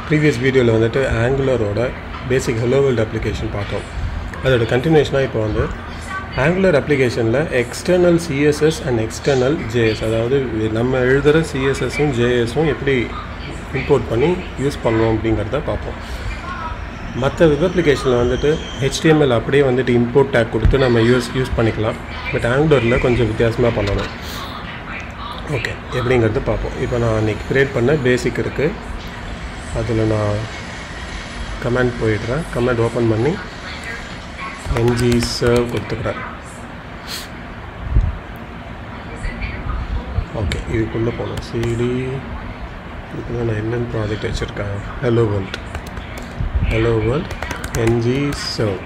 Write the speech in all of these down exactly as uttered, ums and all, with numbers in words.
Previous வீடியோவில் வந்துட்டு ஆங்குலரோட பேசிக் ஹலோ வேர்ல்டு அப்ளிகேஷன் பார்த்தோம். அதோட கண்டினியூஷனாக இப்போ வந்து ஆங்குலர் அப்ளிகேஷனில் external CSS and external JS, அதாவது நம்ம எழுதுகிற சிஎஸ்எஸும் ஜேஎஸும் எப்படி இம்போர்ட் பண்ணி யூஸ் பண்ணுவோம் அப்படிங்கிறத பார்ப்போம். மற்ற வெப் அப்ளிகேஷனில் வந்துட்டு ஹெச்டிஎம்எல் அப்படியே வந்துட்டு இம்போர்ட் டேக் கொடுத்து நம்ம யூஸ் யூஸ் பண்ணிக்கலாம். பட் ஆங்குலரில் கொஞ்சம் வித்தியாசமாக பண்ணணும். ஓகே, எப்படிங்கிறது பார்ப்போம். இப்போ நான் அன்றைக்கி க்ரியேட் பண்ண பேசிக் இருக்குது, அதில் நான் கமெண்ட் போயிடுறேன். கமெண்ட் ஓப்பன் பண்ணி என்ஜி சர்வ் கொடுத்துக்கிறேன். ஓகே, இதுக்குள்ளே போகணும். சிடி இதுக்குள்ளே நான் என்னென்ன ப்ராஜெக்ட் வச்சுருக்கேன். Hello world hello world ng serve.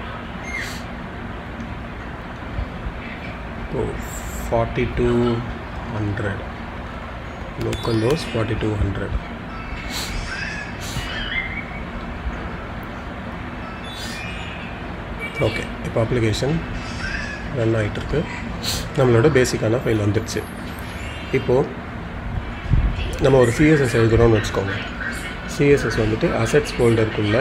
இப்போ forty two hundred local host forty-two hundred. Okay, இப்போ அப்ளிகேஷன் ரன் ஆகிட்டு இருக்கு. நம்மளோட பேசிக்கான ஃபைல் வந்துடுச்சு. இப்போது நம்ம ஒரு சிஎஸ்எஸ் எழுதுகிறோம்னு வச்சுக்கோங்க. சிஎஸ்எஸ் வந்துட்டு அசெட்ஸ் ஃபோல்டருக்குள்ளே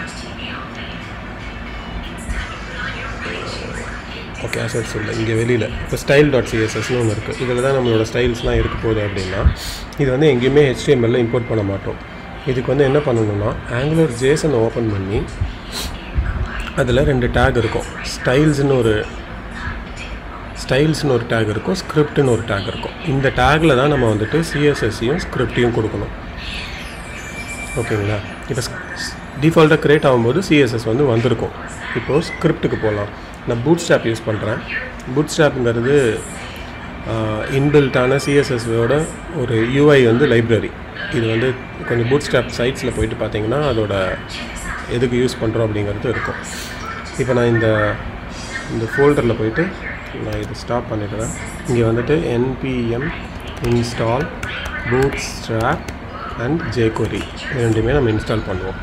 ஓகே அசெட்ஸ் இல்லை, இங்கே வெளியில் இப்போ ஸ்டைல் டாட் சிஎஸ்எஸ்னு ஒன்று இருக்குது. இதில் தான் நம்மளோட ஸ்டைல்ஸ்லாம் இருக்க போகுது. அப்படின்னா இது வந்து எங்கேயுமே ஹெச்டிஎம்எல்ல இம்போர்ட் பண்ண மாட்டோம். இதுக்கு வந்து என்ன பண்ணணும்னா ஆங்குலர் ஜேசன் ஓப்பன் பண்ணி அதில் ரெண்டு டேக் இருக்கும். ஸ்டைல்ஸ்னு ஒரு ஸ்டைல்ஸ்னு ஒரு டேக் இருக்கும், ஸ்கிரிப்ட்னு ஒரு டேக் இருக்கும். இந்த டேக்கில் தான் நம்ம வந்துட்டு சிஎஸ்எஸ்ஸையும் ஸ்கிரிப்டையும் கொடுக்கணும். ஓகேங்களா? இப்போ டிஃபால்ட்டாக க்ரியேட் ஆகும்போது சிஎஸ்எஸ் வந்து வந்திருக்கும். இப்போது ஸ்கிரிப்டுக்கு போகலாம். நான் பூட் ஸ்ட்ராப் யூஸ் பண்ணுறேன். பூட் ஸ்ட்ராப்புங்கிறது இன்பில்ட்டான சிஎஸ்எஸ்ஸோட ஒரு யூஐ வந்து லைப்ரரி. இது வந்து கொஞ்சம் பூட் ஸ்ட்ராப் சைட்ஸில் போயிட்டு பார்த்தீங்கன்னா அதோட எதுக்கு யூஸ் பண்ணுறோம் அப்படிங்கிறது இருக்கும். இப்போ நான் இந்த இந்த ஃபோல்டரில் போயிட்டு நான் இது ஸ்டாப் பண்ணிடுறேன். இங்கே வந்துட்டு NPM install bootstrap and jQuery ரெண்டுமே நம்ம இன்ஸ்டால் பண்ணுவோம்.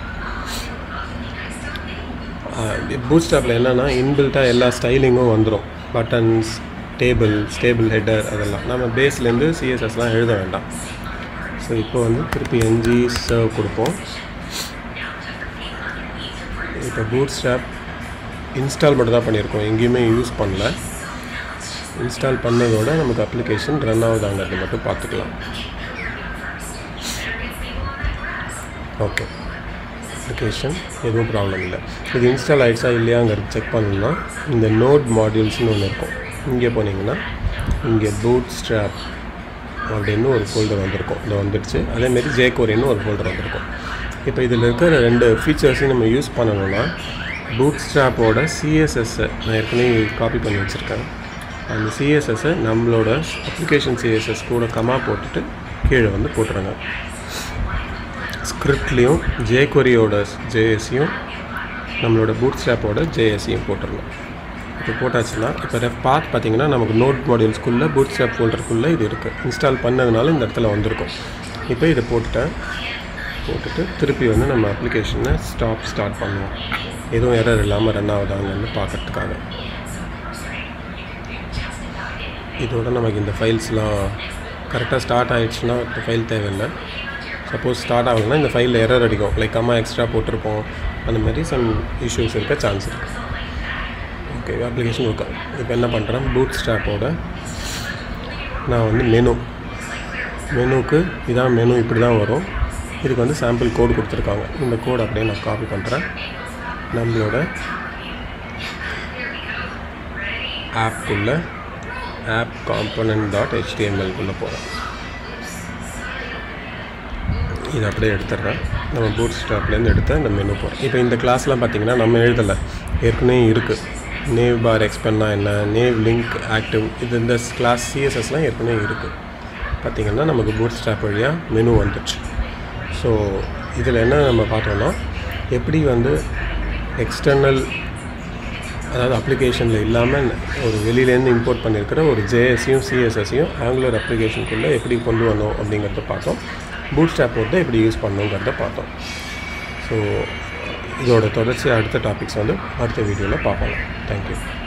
பூட் ஸ்ட்ராப்பில் என்னென்னா இன்பில்ட்டாக எல்லா ஸ்டைலிங்கும் வந்துடும். பட்டன்ஸ், டேபிள், ஸ்டேபிள் ஹெட்டர், அதெல்லாம் நம்ம பேஸ்லேருந்து சிஎஸ்எஸ்லாம் எழுத வேண்டாம். ஸோ இப்போ வந்து திருப்பி என்ஜி சர்வ் கொடுப்போம். இப்போ பூட் ஸ்ட்ராப் இன்ஸ்டால் மட்டும் தான் பண்ணியிருக்கோம், எங்கேயுமே யூஸ் பண்ணல. இன்ஸ்டால் பண்ணதோட நமக்கு அப்ளிகேஷன் ரன் ஆகுதாங்கிறது மட்டும் பார்த்துக்கலாம். ஓகே, அப்ளிகேஷன் எதுவும் ப்ராப்ளம் இல்லை. இது இன்ஸ்டால் ஆகிடுச்சா இல்லையாங்கிறது செக் பண்ணணும்னா இந்த நோட் மாடியூல்ஸ்னு ஒன்று இருக்கும். இங்கே போனீங்கன்னா இங்கே பூட் ஸ்ட்ராப் அப்படின்னு ஒரு ஃபோல்டர் வந்திருக்கும். இது வந்துடுச்சு. அதேமாரி ஜேக்வரின்னு ஒரு ஃபோல்டர் வந்திருக்கும். இப்போ இதில் இருக்கிற ரெண்டு ஃபீச்சர்ஸையும் நம்ம யூஸ் பண்ணணும்னா பூட் ஸ்ட்ராப்போட சிஎஸ்எஸ்ஸை நான் ஏற்கனவே காப்பி பண்ணி வச்சுருக்கேன். அந்த சிஎஸ்எஸ்ஸை நம்மளோட அப்ளிகேஷன் சிஎஸ்எஸ் கூட கமா போட்டுட்டு கீழே வந்து போட்டுருங்க. ஸ்கிரிப்ட்லேயும் ஜேக்வரியோட ஜேஎஸையும் நம்மளோட பூட் ஸ்ட்ராப்போட ஜேஎஸையும் போட்டுடலாம். இப்போ போட்டாச்சுன்னா இப்போ ரெஃப் பாத் பார்த்தீங்கன்னா நமக்கு நோட் மாடியூல்ஸ்குள்ளே பூட் ஸ்ட்ராப் ஃபோல்டருக்குள்ளே இது இருக்குது. இன்ஸ்டால் பண்ணதுனால இந்த இடத்துல வந்திருக்கும். இப்போ இதை போட்டுட்டேன். போட்டுட்டு திருப்பி வந்து நம்ம அப்ளிகேஷனை ஸ்டாப் ஸ்டார்ட் பண்ணுவோம். எதுவும் எரர் இல்லாமல் ரன் ஆகுதாங்கன்னு பார்க்கறதுக்காக. இதோட நமக்கு இந்த ஃபைல்ஸ்லாம் கரெக்டாக ஸ்டார்ட் ஆகிடுச்சுன்னா இப்போ ஃபைல் தேவையில்லை. சப்போஸ் ஸ்டார்ட் ஆகலைன்னா இந்த ஃபைலில் எரர் அடிக்கும். லைக் அம்மா எக்ஸ்ட்ரா போட்டிருப்போம், அந்த மாதிரி சம் இஷ்யூஸ் இருக்க சான்ஸ் இருக்குது. Okay, application okay. இப்போ என்ன பண்ணுறேன், பூட் ஸ்ட்ராப்போட நான் வந்து மெனு மெனுக்கு இதான் மெனு, இப்படி தான் வரும். இதுக்கு வந்து சாம்பிள் கோடு கொடுத்துருக்காங்க. இந்த கோடு அப்படியே நான் காப்பி பண்ணுறேன். நம்மளோட ஆப்புக்குள்ளே ஆப் காம்பனன்ட் டாட் ஹெச்டிஎம்எல்குள்ளே போகிறேன். இதை அப்படியே எடுத்துடுறேன். நம்ம பூட் ஸ்ட்ராப்லேருந்து எடுத்து இந்த மெனு போகிறோம். இப்போ இந்த கிளாஸ்லாம் பார்த்திங்கன்னா நம்ம எழுதலை, ஏற்கனவே இருக்குது. நேவ் பார் எக்ஸ்பென்னா என்ன, நேவ் லிங்க் ஆக்டிவ், இது இந்த கிளாஸ் சிஎஸ்எஸ்லாம் ஏற்கனவே இருக்குது. பார்த்திங்கன்னா நமக்கு பூட் ஸ்ட்ராப் வழியாக மெனு வந்துடுச்சு. ஸோ இதில் என்ன நம்ம பார்த்தோன்னா எப்படி வந்து எக்ஸ்டர்னல், அதாவது அப்ளிகேஷனில் இல்லாமல் ஒரு வெளியிலேருந்து இம்போர்ட் பண்ணியிருக்கிற ஒரு ஜேஎஸையும் சிஎஸ்எஸையும் ஆங்குலர் அப்ளிகேஷனுக்குள்ளே எப்படி கொண்டு வந்தோம் அப்படிங்கிறத பார்த்தோம். பூட் ஸ்ட்ராப் போட்டு எப்படி யூஸ் பண்ணணுங்கிறத பார்த்தோம். ஸோ இதோட தொடர்ச்சி அடுத்த டாபிக்ஸ் வந்து அடுத்த வீடியோவில் பார்க்கலாம். தேங்க்யூ.